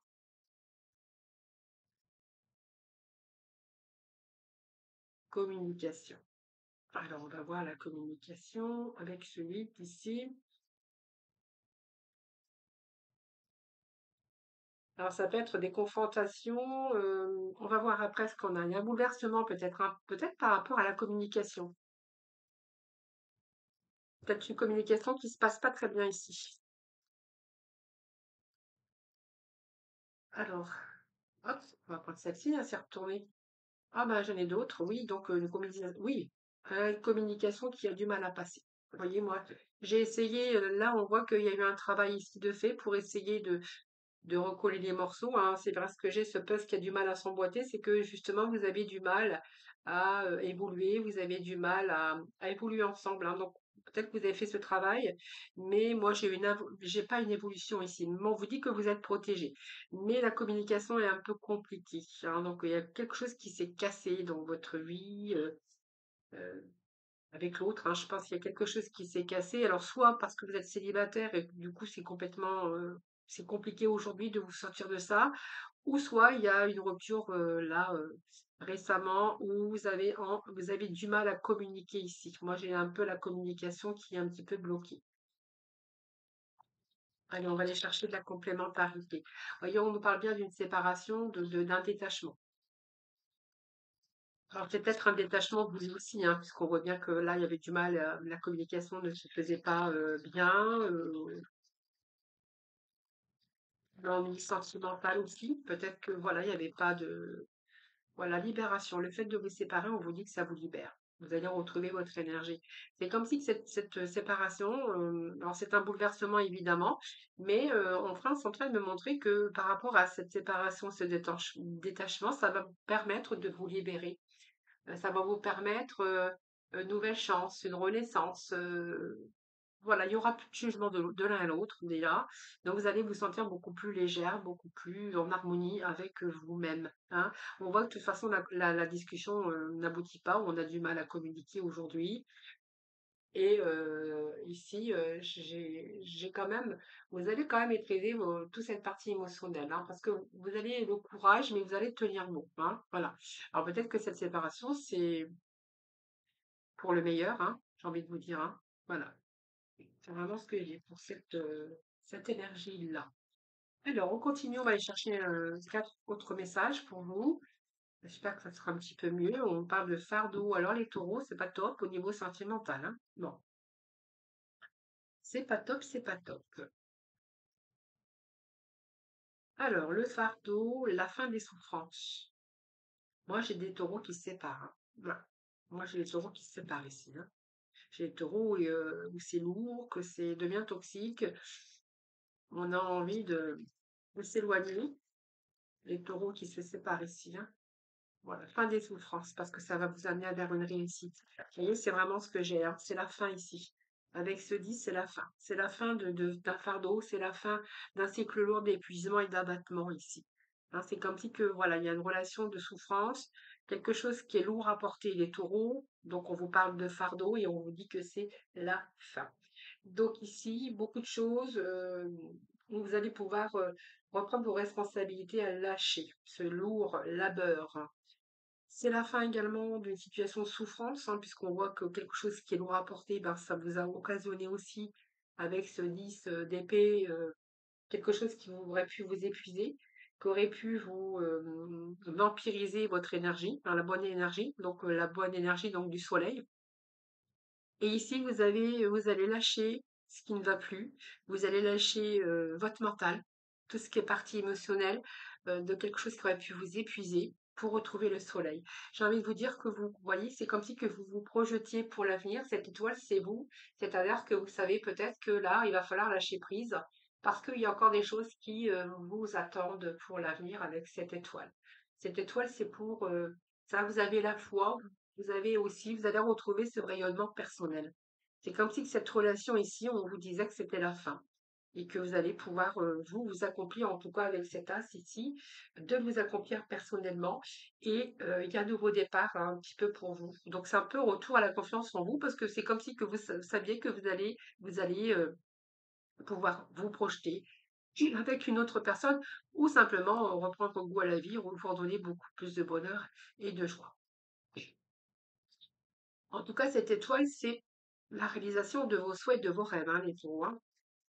Communication. Alors on va voir la communication avec celui ici. Alors ça peut être des confrontations, euh, on va voir après ce qu'on a. Il y a un bouleversement peut-être, hein, peut-être par rapport à la communication. Peut-être une communication qui se passe pas très bien ici. Alors, hop, on va prendre celle-ci, hein, c'est retourné. Ah bah j'en ai d'autres, oui, donc euh, une communication, oui, euh, une communication qui a du mal à passer. Vous voyez, moi, j'ai essayé, euh, là on voit qu'il y a eu un travail ici de fait pour essayer de, de recoller les morceaux, hein. C'est parce que j'ai ce puzzle qui a du mal à s'emboîter, c'est que justement vous avez du mal à euh, évoluer, vous avez du mal à, à évoluer ensemble, hein. Donc peut-être que vous avez fait ce travail, mais moi j'ai une invo- j'ai pas une évolution ici. Mais on vous dit que vous êtes protégé, mais la communication est un peu compliquée, hein. Donc il y a quelque chose qui s'est cassé dans votre vie. euh, euh, avec l'autre, hein. Je pense qu'il y a quelque chose qui s'est cassé. Alors, soit parce que vous êtes célibataire et que du coup, c'est complètement, euh, c'est compliqué aujourd'hui de vous sortir de ça, ou soit il y a une rupture euh, là euh, récemment où vous avez, en- vous avez du mal à communiquer ici. Moi, j'ai un peu la communication qui est un petit peu bloquée. Allez, on va aller chercher de la complémentarité. Voyons, on nous parle bien d'une séparation, de, de- d'un détachement. Alors, c'est peut-être un détachement vous aussi, hein, puisqu'on voit bien que là, il y avait du mal, euh, la communication ne se faisait pas euh, bien, euh, l'ennui sentimental aussi. Peut-être que voilà, il n'y avait pas de voilà, libération. Le fait de vous séparer, on vous dit que ça vous libère. Vous allez retrouver votre énergie. C'est comme si cette, cette euh, séparation, euh, alors c'est un bouleversement évidemment, mais euh, en France, en train de me montrer que par rapport à cette séparation, ce détach- détachement, ça va vous permettre de vous libérer. Euh, Ça va vous permettre euh, une nouvelle chance, une renaissance. Euh, voilà, il y aura plus de jugement de, de l'un à l'autre déjà. Donc vous allez vous sentir beaucoup plus légère, beaucoup plus en harmonie avec euh, vous-même, hein. On voit que de toute façon la, la- la discussion euh, n'aboutit pas, on a du mal à communiquer aujourd'hui. Et euh, ici, euh, j'ai j'ai quand même, vous allez quand même maîtriser vos- toute cette partie émotionnelle, hein, parce que vous allez le courage, mais vous allez tenir bon, hein, voilà. Alors peut-être que cette séparation, c'est pour le meilleur, hein, j'ai envie de vous dire, hein, voilà. C'est vraiment ce que j'ai pour cette, euh, cette énergie-là. Alors, on continue, on va aller chercher euh, quatre autres messages pour vous. J'espère que ça sera un petit peu mieux. On parle de fardeau. Alors, les taureaux, c'est pas top au niveau sentimental, hein. Bon, c'est pas top, c'est pas top. Alors, le fardeau, la fin des souffrances. Moi, j'ai des taureaux qui se séparent, hein. Voilà. Moi, j'ai des taureaux qui se séparent ici, hein. J'ai des taureaux euh, où c'est lourd, que c'est devient toxique. On a envie de, de s'éloigner. Les taureaux qui se séparent ici, hein. Voilà, fin des souffrances, parce que ça va vous amener vers une réussite. Vous voyez, c'est vraiment ce que j'ai, hein. C'est la fin ici. Avec ce dix, c'est la fin. C'est la fin de, de- d'un fardeau, c'est la fin d'un cycle lourd d'épuisement et d'abattement ici. Hein, c'est comme si que, voilà, il y a une relation de souffrance, quelque chose qui est lourd à porter, les taureaux. Donc, on vous parle de fardeau et on vous dit que c'est la fin. Donc, ici, beaucoup de choses, euh, où vous allez pouvoir euh, reprendre vos responsabilités à lâcher ce lourd labeur. C'est la fin également d'une situation de souffrance, hein, puisqu'on voit que quelque chose qui est lourd à porter, ben, ça vous a occasionné aussi, avec ce dix euh, d'épée, euh, quelque chose qui vous- aurait pu vous épuiser, qui aurait pu vous euh, vampiriser votre énergie, hein, la bonne énergie, donc euh, la bonne énergie donc du soleil. Et ici, vous avez, vous allez lâcher ce qui ne va plus, vous allez lâcher euh, votre mental, tout ce qui est partie émotionnelle, euh, de quelque chose qui aurait pu vous épuiser pour retrouver le soleil. J'ai envie de vous dire que vous voyez, c'est comme si que vous vous projetiez pour l'avenir. Cette étoile, c'est vous. C'est-à-dire que vous savez peut-être que là, il va falloir lâcher prise parce qu'il y a encore des choses qui euh, vous attendent pour l'avenir avec cette étoile. Cette étoile, c'est pour euh, ça, vous avez la foi, vous avez aussi, vous allez retrouver ce rayonnement personnel. C'est comme si que cette relation ici, on vous disait que c'était la fin et que vous allez pouvoir, euh, vous, vous accomplir, en tout cas avec cet as ici, de vous accomplir personnellement. Et euh, il y a un nouveau départ hein, un petit peu pour vous. Donc c'est un peu retour à la confiance en vous parce que c'est comme si que vous sa- saviez que vous allez, vous allez euh, pouvoir vous projeter avec une autre personne ou simplement reprendre goût à la vie ou vous redonner beaucoup plus de bonheur et de joie. En tout cas, cette étoile, c'est la réalisation de vos souhaits, de vos rêves, hein, les taureaux, hein.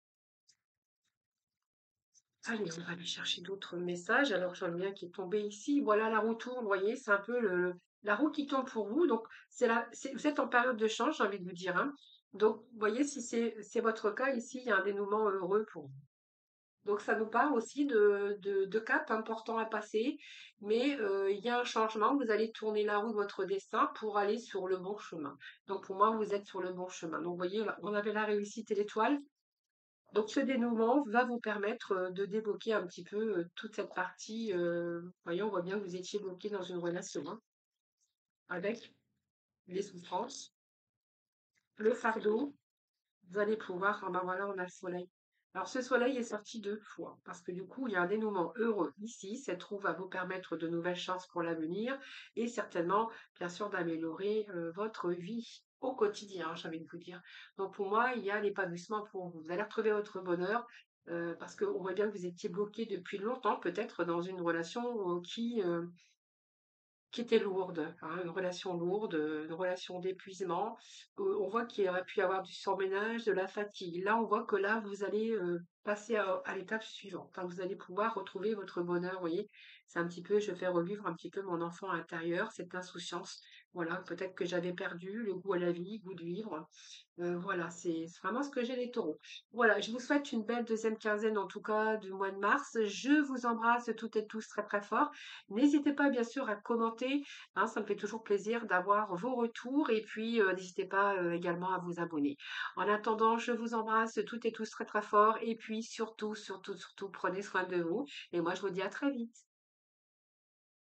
Allez, on va aller chercher d'autres messages. Alors, j'en ai un qui est tombé ici. Voilà, la roue tourne, vous voyez, c'est un peu le, la roue qui tourne pour vous. Donc, c'est la, c'est, vous êtes en période de change, j'ai envie de vous dire, hein. Donc, vous voyez, si c'est, c'est votre cas ici, il y a un dénouement heureux pour vous. Donc, ça nous parle aussi de, de, de cap importants à passer, mais euh, il y a un changement. Vous allez tourner la roue de votre destin pour aller sur le bon chemin. Donc, pour moi, vous êtes sur le bon chemin. Donc, vous voyez, là, on avait la réussite et l'étoile. Donc ce dénouement va vous permettre euh, de débloquer un petit peu euh, toute cette partie. Euh, voyez, on voit bien que vous étiez bloqué dans une relation hein, avec les souffrances, le fardeau. Vous allez pouvoir, ah ben voilà, on a le soleil. Alors ce soleil est sorti deux fois parce que du coup, il y a un dénouement heureux ici. Cette roue va vous permettre de nouvelles chances pour l'avenir et certainement, bien sûr, d'améliorer euh, votre vie au quotidien, j'ai envie de vous dire. Donc pour moi, il y a l'épanouissement pour vous. Vous allez retrouver votre bonheur euh, parce qu'on voit bien que vous étiez bloqué depuis longtemps, peut-être dans une relation euh, qui, euh, qui était lourde, hein, une relation lourde, euh, une relation d'épuisement. Euh, on voit qu'il aurait pu y avoir du surménage, de la fatigue. Là, on voit que là, vous allez euh, passer à, à l'étape suivante. Enfin, vous allez pouvoir retrouver votre bonheur. Vous voyez, c'est un petit peu, je fais revivre un petit peu mon enfant intérieur, cette insouciance. Voilà, peut-être que j'avais perdu le goût à la vie, le goût de vivre. Euh, voilà, c'est c'est vraiment ce que j'ai les taureaux. Voilà, je vous souhaite une belle deuxième quinzaine en tout cas du mois de mars. Je vous embrasse toutes et tous très très fort. N'hésitez pas bien sûr à commenter, hein, ça me fait toujours plaisir d'avoir vos retours et puis euh, n'hésitez pas euh, également à vous abonner. En attendant, je vous embrasse toutes et tous très très fort et puis surtout, surtout, surtout, prenez soin de vous et moi je vous dis à très vite.